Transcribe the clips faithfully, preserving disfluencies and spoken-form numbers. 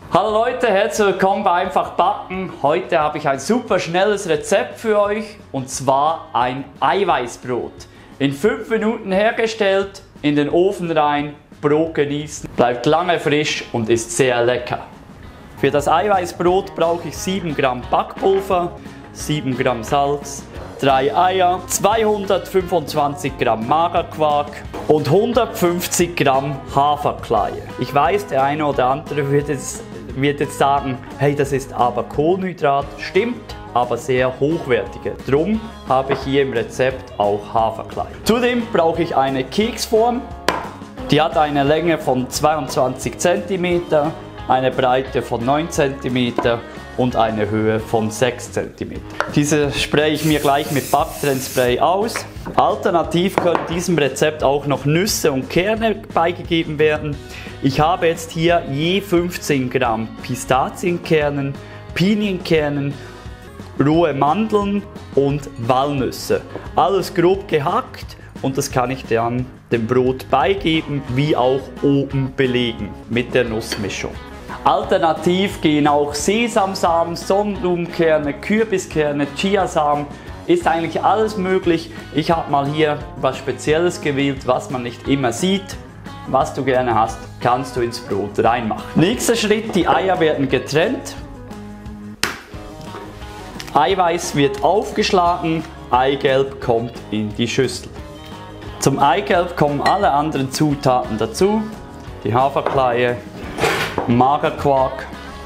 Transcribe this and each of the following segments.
Hallo Leute, herzlich willkommen bei Einfach Backen. Heute habe ich ein super schnelles Rezept für euch und zwar ein Eiweißbrot. In fünf Minuten hergestellt, in den Ofen rein, Brot genießen, bleibt lange frisch und ist sehr lecker. Für das Eiweißbrot brauche ich sieben Gramm Backpulver, sieben Gramm Salz, drei Eier, zweihundertfünfundzwanzig Gramm Magerquark und hundertfünfzig Gramm Haferkleie. Ich weiß, der eine oder andere wird jetzt, wird jetzt sagen, hey, das ist aber Kohlenhydrat. Stimmt, aber sehr hochwertige. Drum habe ich hier im Rezept auch Haferkleie. Zudem brauche ich eine Keksform. Die hat eine Länge von zweiundzwanzig Zentimeter, eine Breite von neun Zentimeter und eine Höhe von sechs Zentimeter. Diese spraye ich mir gleich mit Backtrendspray aus. Alternativ können diesem Rezept auch noch Nüsse und Kerne beigegeben werden. Ich habe jetzt hier je fünfzehn Gramm Pistazienkernen, Pinienkernen, rohe Mandeln und Walnüsse. Alles grob gehackt und das kann ich dann dem Brot beigeben, wie auch oben belegen mit der Nussmischung. Alternativ gehen auch Sesamsamen, Sonnenblumenkerne, Kürbiskerne, Chiasamen, ist eigentlich alles möglich. Ich habe mal hier was Spezielles gewählt, was man nicht immer sieht. Was du gerne hast, kannst du ins Brot reinmachen. Nächster Schritt, die Eier werden getrennt. Eiweiß wird aufgeschlagen, Eigelb kommt in die Schüssel. Zum Eigelb kommen alle anderen Zutaten dazu. Die Haferkleie, Magerquark,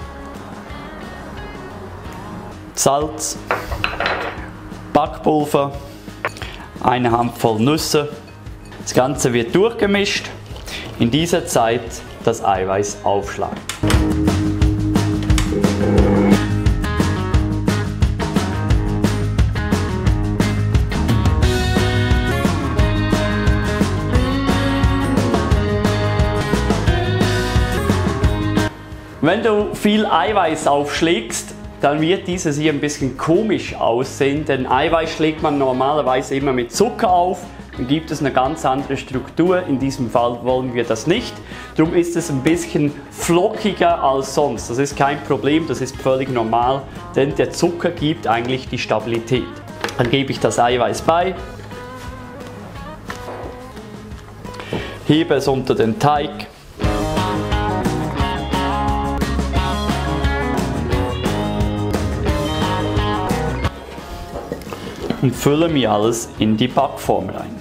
Salz, Backpulver, eine Handvoll Nüsse. Das Ganze wird durchgemischt. In dieser Zeit das Eiweiß aufschlagen. Wenn du viel Eiweiß aufschlägst, dann wird dieses hier ein bisschen komisch aussehen, denn Eiweiß schlägt man normalerweise immer mit Zucker auf, dann gibt es eine ganz andere Struktur. In diesem Fall wollen wir das nicht. Darum ist es ein bisschen flockiger als sonst. Das ist kein Problem, das ist völlig normal, denn der Zucker gibt eigentlich die Stabilität. Dann gebe ich das Eiweiß bei, hebe es unter den Teig. Und fülle mir alles in die Backform rein.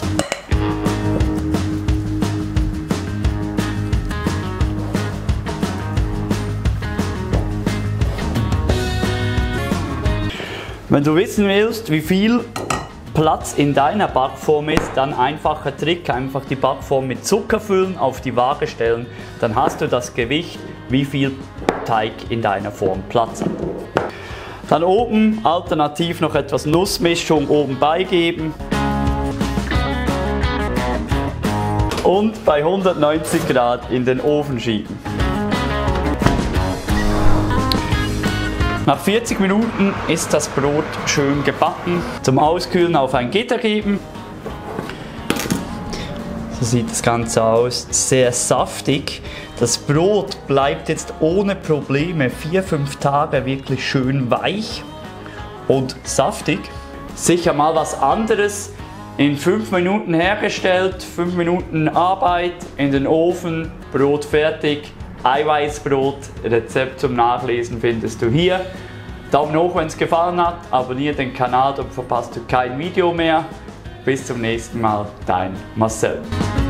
Wenn du wissen willst, wie viel Platz in deiner Backform ist, dann einfacher Trick, einfach die Backform mit Zucker füllen, auf die Waage stellen, dann hast du das Gewicht, wie viel Teig in deiner Form Platz hat. Dann oben alternativ noch etwas Nussmischung oben beigeben und bei hundertneunzig Grad in den Ofen schieben. Nach vierzig Minuten ist das Brot schön gebacken. Zum Auskühlen auf ein Gitter geben. So sieht das Ganze aus, sehr saftig. Das Brot bleibt jetzt ohne Probleme vier bis fünf Tage wirklich schön weich und saftig. Sicher mal was anderes, in fünf Minuten hergestellt, fünf Minuten Arbeit, in den Ofen, Brot fertig. Eiweißbrot, Rezept zum Nachlesen findest du hier. Daumen hoch, wenn es gefallen hat, abonniere den Kanal, dann verpasst du kein Video mehr. Bis zum nächsten Mal, dein Marcel.